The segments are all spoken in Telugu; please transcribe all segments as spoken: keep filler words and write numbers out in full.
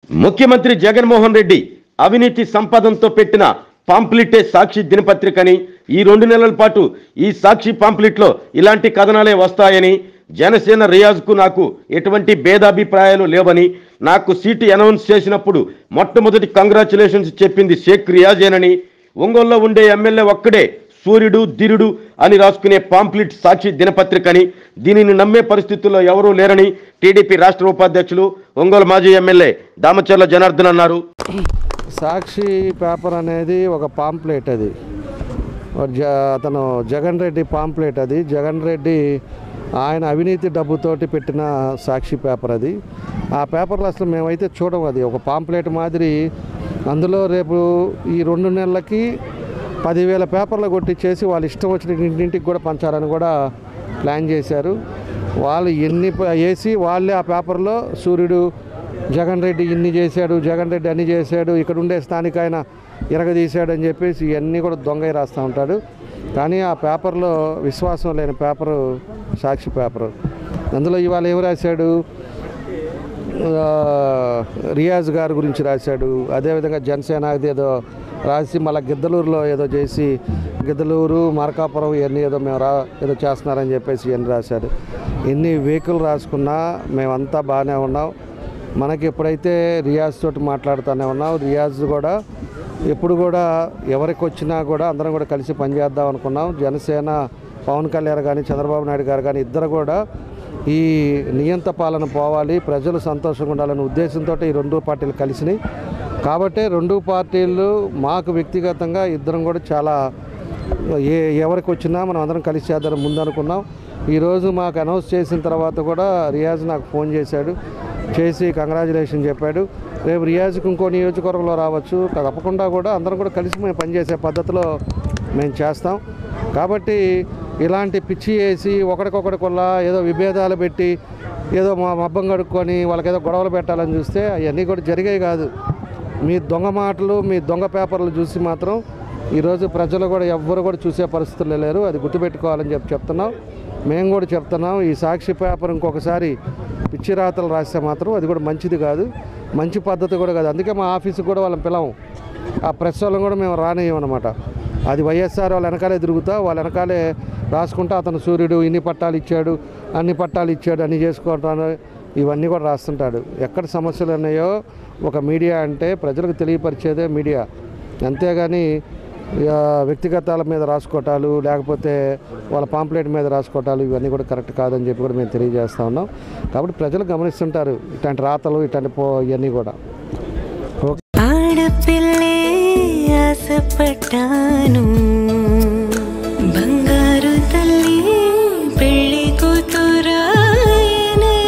ముఖ్యమంత్రి జగన్మోహన్ రెడ్డి అవినీతి సంపాదనతో పెట్టిన పాంప్లెటే సాక్షి దినపత్రికని ఈ రెండు నెలల పాటు ఈ సాక్షి పాంప్లెట్లో ఇలాంటి కథనాలే వస్తాయని జనసేన రియాజ్కు నాకు ఎటువంటి భేదాభిప్రాయాలు లేవని నాకు సీటు అనౌన్స్ చేసినప్పుడు మొట్టమొదటి కంగ్రాచులేషన్స్ చెప్పింది షేక్ రియాజేనని ఒంగోలులో ఉండే ఎమ్మెల్యే ఒక్కడే సూర్యుడు ధీరుడు అని రాసుకునే పాంప్లెట్ సాక్షి దినపత్రికని దీనిని నమ్మే పరిస్థితుల్లో ఎవరూ లేరని టీడీపీ రాష్ట్ర ఉపాధ్యక్షులు ఒంగోలు మాజీ ఎమ్మెల్యే దామచర్ల జనార్దన్ అన్నారు. సాక్షి పేపర్ అనేది ఒక పాంప్లెట్, అది అతను జగన్ రెడ్డి పాంప్లెట్, అది జగన్ రెడ్డి ఆయన అవినీతి డబ్బుతోటి పెట్టిన సాక్షి పేపర్. అది ఆ పేపర్లో అసలు మేమైతే చూడము, అది ఒక పాంప్లెట్ మాదిరి. అందులో రేపు ఈ రెండు నెలలకి పదివేల పేపర్లు కొట్టించేసి వాళ్ళు ఇష్టం వచ్చిన ఇంటింటికి కూడా పంచాలని కూడా ప్లాన్ చేశారు. వాళ్ళు ఎన్ని వేసి వాళ్ళే ఆ పేపర్లో సూర్యుడు జగన్ రెడ్డి ఇన్ని చేశాడు, జగన్ రెడ్డి అన్ని చేశాడు, ఇక్కడ ఉండే స్థానిక ఆయన ఇరగదీశాడు అని చెప్పేసి ఇవన్నీ కూడా దొంగ రాస్తూ ఉంటాడు. కానీ ఆ పేపర్లో విశ్వాసం లేని పేపరు సాక్షి పేపరు. అందులో ఇవాళ ఏం రాశాడు, రియాజ్ గారి గురించి రాశాడు, అదేవిధంగా జనసేనది ఏదో రాసి మళ్ళీ గిద్దలూరులో ఏదో చేసి గిద్దలూరు మార్కాపురం ఇవన్నీ ఏదో మేము రా ఏదో చేస్తున్నారని చెప్పేసి ఇవన్నీ రాశారు. ఎన్ని వెహికల్ రాసుకున్నా మేమంతా బాగానే ఉన్నాం. మనకి ఎప్పుడైతే రియాజ్ తోటి మాట్లాడుతూనే ఉన్నాం, రియాజ్ కూడా ఎప్పుడు కూడా ఎవరికి వచ్చినా కూడా అందరం కూడా కలిసి పనిచేద్దాం అనుకున్నాం. జనసేన పవన్ కళ్యాణ్ కానీ చంద్రబాబు నాయుడు గారు కానీ ఇద్దరు కూడా ఈ నియంత పాలన పోవాలి, ప్రజలు సంతోషంగా ఉండాలనే ఉద్దేశంతో ఈ రెండు పార్టీలు కలిసినాయి. కాబట్టి రెండు పార్టీలు మాకు వ్యక్తిగతంగా ఇద్దరం కూడా చాలా ఏ ఎవరికి వచ్చినా మనం అందరం కలిసి చేద్దాం ముందు అనుకున్నాం. ఈరోజు మాకు అనౌన్స్ చేసిన తర్వాత కూడా రియాజ్ నాకు ఫోన్ చేశాడు, చేసి కంగ్రాచులేషన్ చెప్పాడు. రేపు రియాజ్కి ఇంకో నియోజకవర్గంలో రావచ్చు, తప్పకుండా కూడా అందరం కూడా కలిసి మేము పనిచేసే పద్ధతిలో మేము చేస్తాం. కాబట్టి ఇలాంటి పిచ్చి వేసి ఒకరికొకరికొల్లా ఏదో విభేదాలు పెట్టి ఏదో మా మబ్బం కడుక్కొని వాళ్ళకి ఏదో గొడవలు పెట్టాలని చూస్తే అవన్నీ కూడా జరిగాయి కాదు. మీ దొంగ మాటలు, మీ దొంగ పేపర్లు చూసి మాత్రం ఈరోజు ప్రజలు కూడా ఎవ్వరు కూడా చూసే పరిస్థితులు లేరు. అది గుర్తుపెట్టుకోవాలని చెప్పి చెప్తున్నాం. మేము కూడా చెప్తున్నాం, ఈ సాక్షి పేపర్ ఇంకొకసారి పిచ్చి రాతలు రాస్తే మాత్రం అది కూడా మంచిది కాదు, మంచి పద్ధతి కూడా కాదు. అందుకే మా ఆఫీస్కి కూడా వాళ్ళని పిలవం, ఆ ప్రెస్ వాళ్ళని కూడా మేము రానియమన్నమాట. అది వైఎస్ఆర్ వాళ్ళ వెనకాలే తిరుగుతా, వాళ్ళ వెనకాలే రాసుకుంటా అతను సూర్యుడు ఇన్ని పట్టాలు ఇచ్చాడు, అన్ని పట్టాలు ఇచ్చాడు, అన్ని చేసుకుంటాను, ఇవన్నీ కూడా రాస్తుంటాడు. ఎక్కడ సమస్యలు ఉన్నాయో ఒక మీడియా అంటే ప్రజలకు తెలియపరిచేదే మీడియా, అంతేగాని వ్యక్తిగతాల మీద రాసుకోవటాలు లేకపోతే వాళ్ళ పాంప్లెట్ మీద రాసుకోవటాలు ఇవన్నీ కూడా కరెక్ట్ కాదని చెప్పి కూడా మేము తెలియజేస్తూ ఉన్నాం. కాబట్టి ప్రజలు గమనిస్తుంటారు ఇట్లాంటి రాతలు, ఇట్లాంటి పో ఇవన్నీ కూడా. బంగారు తల్లి పెళ్లి కూతురాయనే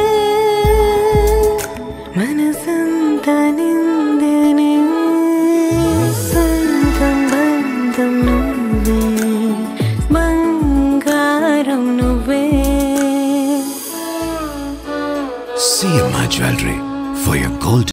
మనసంతా నిందనే సొంతం బంధం నువ్వే బంగారం నువ్వే. C M I Jewelry for your gold